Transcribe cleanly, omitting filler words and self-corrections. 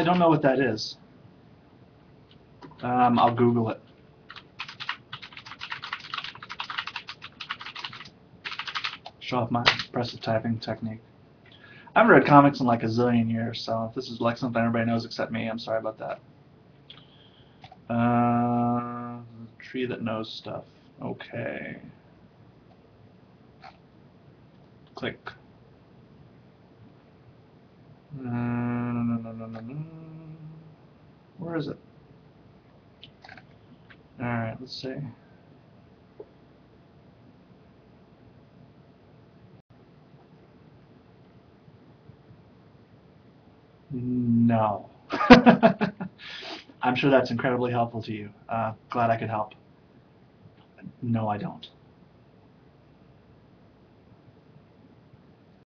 I don't know what that is. I'll Google it. Show off my impressive typing technique. I haven't read comics in like a zillion years, so if this is like something everybody knows except me, I'm sorry about that. Tree that knows stuff. Okay. Click. Where is it? Alright, let's see. No. I'm sure that's incredibly helpful to you. Glad I could help. No, I don't.